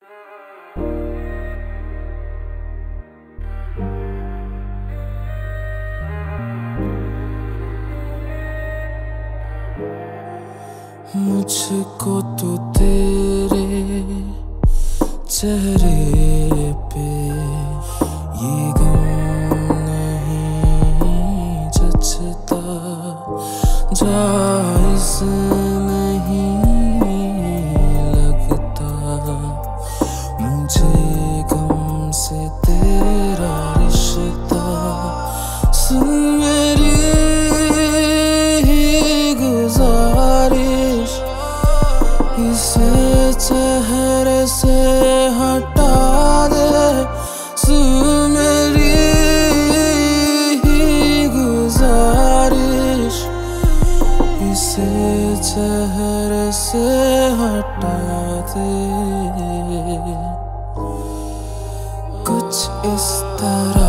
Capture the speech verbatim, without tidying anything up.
मुझको तो तेरे चेहरे पे ये गम नहीं जचता, जायज़ नहीं लगता मुझे गम से तेरा रिश्ता। सुन मेरी गुजारिश, इसे चेहरे से हटा दे। सुन मेरी गुजारिश, इसे चेहरे से हटा दे। कुछ इस तरह